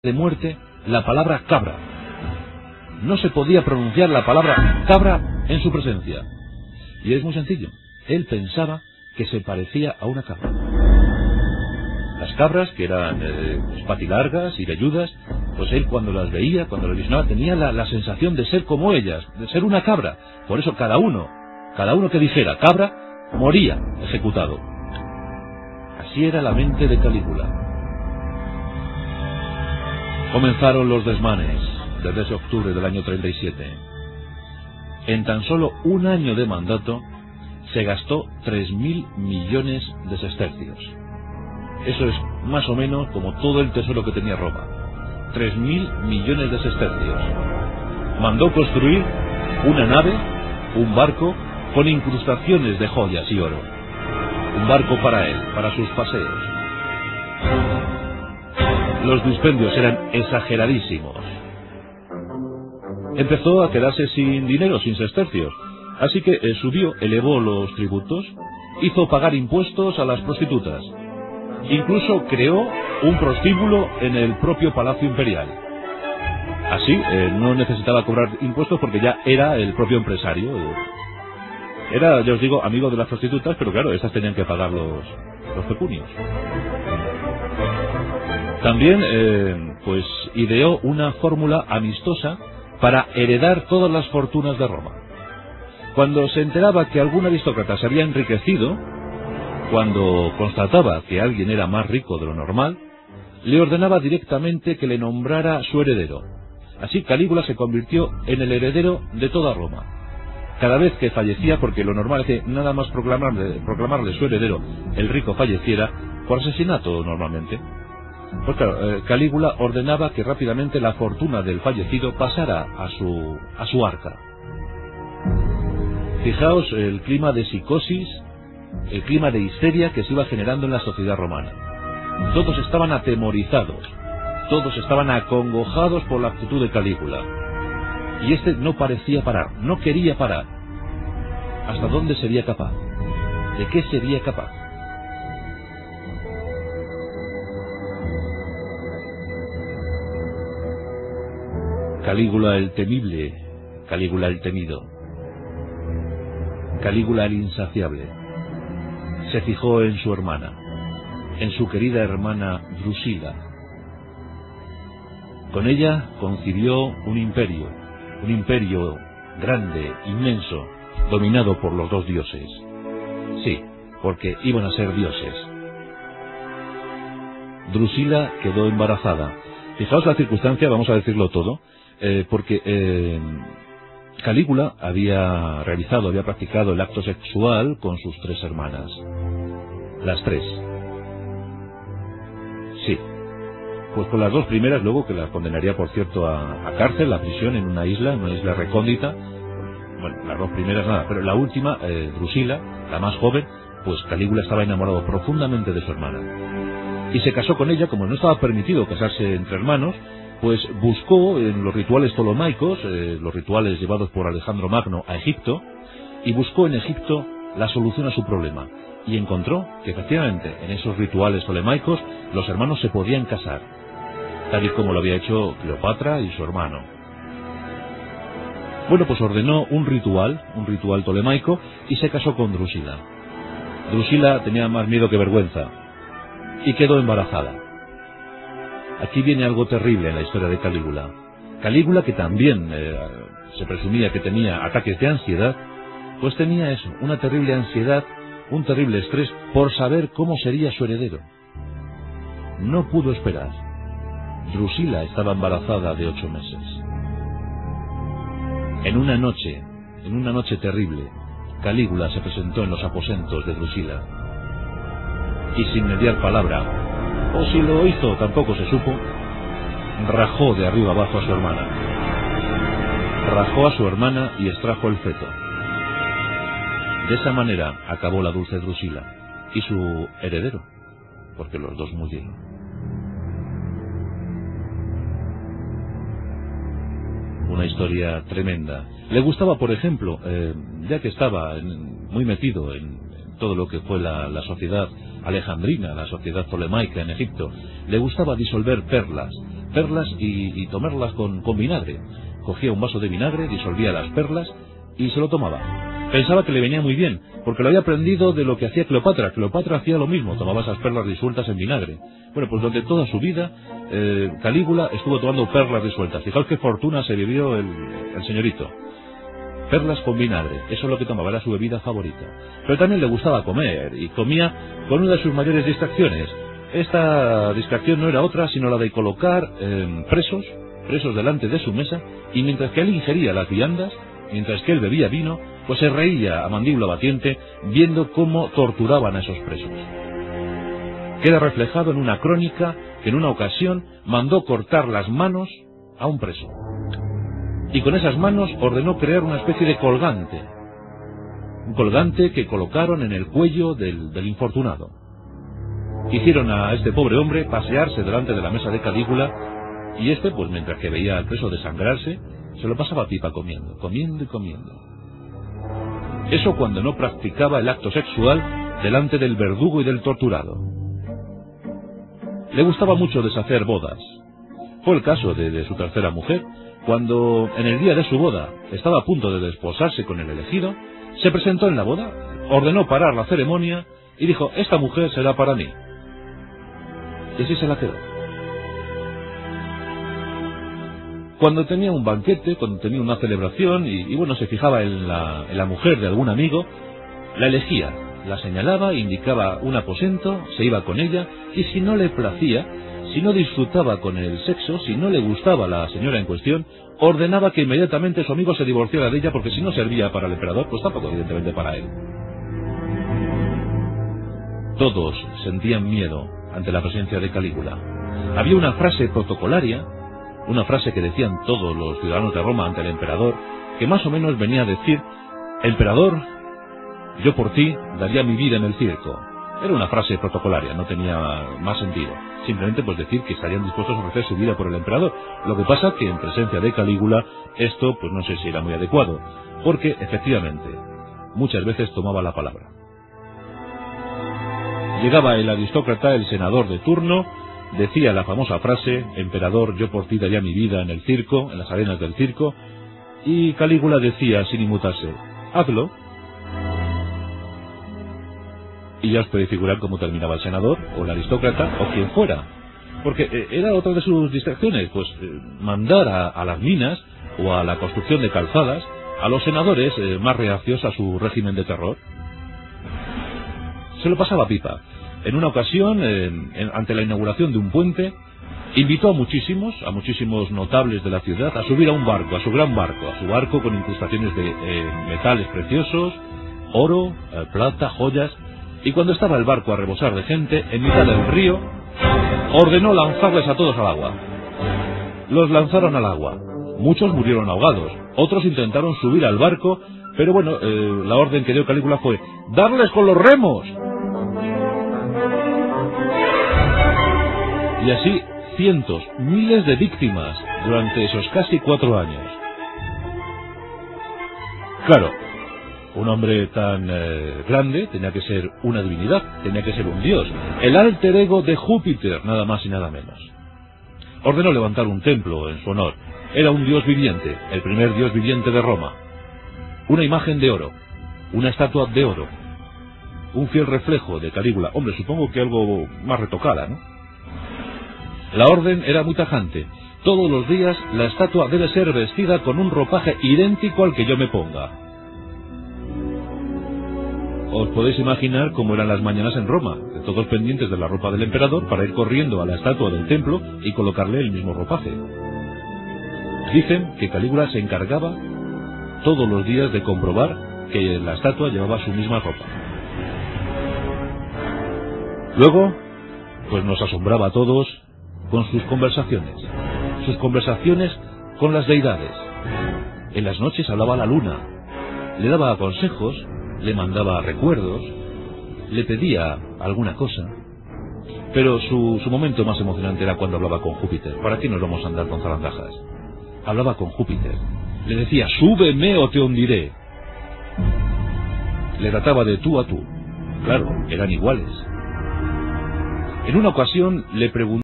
de muerte la palabra cabra. No se podía pronunciar la palabra cabra en su presencia. Y es muy sencillo. Él pensaba que se parecía a una cabra. Las cabras, que eran patilargas y velludas, pues él cuando las veía, cuando las visionaba, tenía la sensación de ser como ellas, de ser una cabra. Por eso cada uno que dijera cabra, moría ejecutado. Así era la mente de Calígula. Comenzaron los desmanes desde ese octubre del año 37. En tan solo un año de mandato se gastó 3.000 millones de sestercios. Eso es más o menos como todo el tesoro que tenía Roma. 3.000 millones de sestercios. Mandó construir una nave, un barco, con incrustaciones de joyas y oro. Un barco para él, para sus paseos. Los dispendios eran exageradísimos. Empezó a quedarse sin dinero, sin sestercios. Así que elevó los tributos, hizo pagar impuestos a las prostitutas. Incluso creó un prostíbulo en el propio Palacio Imperial. Así, no necesitaba cobrar impuestos porque ya era el propio empresario. Era, ya os digo, amigo de las prostitutas, pero claro, estas tenían que pagar los pecunios. También, pues, ideó una fórmula amistosa para heredar todas las fortunas de Roma. Cuando se enteraba que algún aristócrata se había enriquecido, cuando constataba que alguien era más rico de lo normal, le ordenaba directamente que le nombrara su heredero. Así Calígula se convirtió en el heredero de toda Roma. Cada vez que fallecía, porque lo normal es que nada más proclamarle su heredero, el rico falleciera por asesinato normalmente. Pues claro, Calígula ordenaba que rápidamente la fortuna del fallecido pasara a su arca. Fijaos el clima de psicosis, el clima de histeria que se iba generando en la sociedad romana. Todos estaban atemorizados, todos estaban acongojados por la actitud de Calígula. Y este no parecía parar, no quería parar. ¿Hasta dónde sería capaz? ¿De qué sería capaz? Calígula el temible, Calígula el temido, Calígula el insaciable, se fijó en su hermana, en su querida hermana Drusila. Con ella concibió un imperio grande, inmenso, dominado por los dos dioses. Sí, porque iban a ser dioses. Drusila quedó embarazada. Fijaos la circunstancia, vamos a decirlo todo, porque Calígula había practicado el acto sexual con sus tres hermanas. Las tres. Sí. Pues con las dos primeras, luego que las condenaría, por cierto, a cárcel, a prisión en una isla recóndita. Bueno, las dos primeras nada, pero la última, Drusila, la más joven, pues Calígula estaba enamorado profundamente de su hermana. Y se casó con ella, como no estaba permitido casarse entre hermanos, pues buscó en los rituales tolomaicos, los rituales llevados por Alejandro Magno a Egipto, y buscó en Egipto la solución a su problema. Y encontró que efectivamente en esos rituales tolemaicos los hermanos se podían casar, tal y como lo había hecho Cleopatra y su hermano. Bueno, pues ordenó un ritual tolemaico, y se casó con Drusila. Drusila tenía más miedo que vergüenza, y quedó embarazada. Aquí viene algo terrible en la historia de Calígula. Calígula, que también se presumía que tenía ataques de ansiedad, pues tenía eso, una terrible ansiedad, un terrible estrés por saber cómo sería su heredero. No pudo esperar. Drusila estaba embarazada de 8 meses. En una noche terrible, Calígula se presentó en los aposentos de Drusila. Y sin mediar palabra, o si lo hizo tampoco se supo, rajó de arriba abajo a su hermana. Rajó a su hermana y extrajo el feto. De esa manera acabó la dulce Drusila y su heredero, porque los dos murieron. Una historia tremenda. Le gustaba, por ejemplo, ya que estaba muy metido en todo lo que fue la sociedad alejandrina, la sociedad tolemaica en Egipto, le gustaba disolver perlas perlas y tomarlas con vinagre. Cogía un vaso de vinagre, disolvía las perlas y se lo tomaba. Pensaba que le venía muy bien, porque lo había aprendido de lo que hacía Cleopatra. Cleopatra hacía lo mismo, tomaba esas perlas disueltas en vinagre. Bueno, pues durante toda su vida, Calígula estuvo tomando perlas disueltas. Fijaos qué fortuna se vivió el señorito. Perlas con vinagre, eso es lo que tomaba, era su bebida favorita. Pero también le gustaba comer, y comía con una de sus mayores distracciones. Esta distracción no era otra sino la de colocar presos delante de su mesa, y mientras que él ingería las viandas, mientras que él bebía vino, pues se reía a mandíbula batiente viendo cómo torturaban a esos presos. Queda reflejado en una crónica que en una ocasión mandó cortar las manos a un preso. Y con esas manos ordenó crear una especie de colgante. Un colgante que colocaron en el cuello del infortunado. Hicieron a este pobre hombre pasearse delante de la mesa de Calígula, y este, pues mientras que veía al preso desangrarse, se lo pasaba pipa comiendo y comiendo. Eso cuando no practicaba el acto sexual delante del verdugo y del torturado. Le gustaba mucho deshacer bodas. Fue el caso de su tercera mujer, cuando en el día de su boda estaba a punto de desposarse con el elegido, se presentó en la boda, ordenó parar la ceremonia y dijo: esta mujer será para mí. Y así se la quedó. Cuando tenía un banquete, cuando tenía una celebración y bueno, se fijaba en la mujer de algún amigo, la elegía, la señalaba, indicaba un aposento, se iba con ella, y si no le placía, si no disfrutaba con el sexo, si no le gustaba la señora en cuestión, ordenaba que inmediatamente su amigo se divorciara de ella, porque si no servía para el emperador, pues tampoco evidentemente para él. Todos sentían miedo ante la presencia de Calígula. Había una frase protocolaria, una frase que decían todos los ciudadanos de Roma ante el emperador, que más o menos venía a decir: emperador, yo por ti daría mi vida en el circo. Era una frase protocolaria, no tenía más sentido. Simplemente pues decir que estarían dispuestos a ofrecer su vida por el emperador. Lo que pasa que en presencia de Calígula esto pues no sé si era muy adecuado, porque efectivamente muchas veces tomaba la palabra. Llegaba el aristócrata, el senador de turno, decía la famosa frase: emperador, yo por ti daría mi vida en el circo, en las arenas del circo, y Calígula decía sin inmutarse: hazlo. Y ya os podéis figurar cómo terminaba el senador, o el aristócrata, o quien fuera. Porque era otra de sus distracciones, pues mandar a las minas, o a la construcción de calzadas, a los senadores más reacios a su régimen de terror. Se lo pasaba pipa. En una ocasión, ante la inauguración de un puente, invitó a muchísimos notables de la ciudad a subir a un barco, a su gran barco, a su barco con incrustaciones de metales preciosos, oro, plata, joyas. Y cuando estaba el barco a rebosar de gente, en mitad del río, ordenó lanzarles a todos al agua. Los lanzaron al agua. Muchos murieron ahogados, otros intentaron subir al barco, pero bueno, la orden que dio Calígula fue: ¡darles con los remos! Y así, cientos, miles de víctimas durante esos casi 4 años. Claro, un hombre tan grande tenía que ser una divinidad, tenía que ser un dios, el alter ego de Júpiter, nada más y nada menos. Ordenó levantar un templo en su honor. Era un dios viviente, el primer dios viviente de Roma. Una imagen de oro, una estatua de oro, un fiel reflejo de Calígula. Hombre, supongo que algo más retocada, ¿no? La orden era muy tajante. Todos los días la estatua debe ser vestida con un ropaje idéntico al que yo me ponga. Os podéis imaginar cómo eran las mañanas en Roma, todos pendientes de la ropa del emperador para ir corriendo a la estatua del templo y colocarle el mismo ropaje. Dicen que Calígula se encargaba todos los días de comprobar que la estatua llevaba su misma ropa. Luego, pues nos asombraba a todos con sus conversaciones con las deidades. En las noches hablaba a la luna, le daba consejos, le mandaba recuerdos, le pedía alguna cosa. Pero su momento más emocionante era cuando hablaba con Júpiter. ¿Para qué nos vamos a andar con zarandajas? Hablaba con Júpiter. Le decía: súbeme o te hundiré. Le trataba de tú a tú. Claro, eran iguales. En una ocasión le preguntó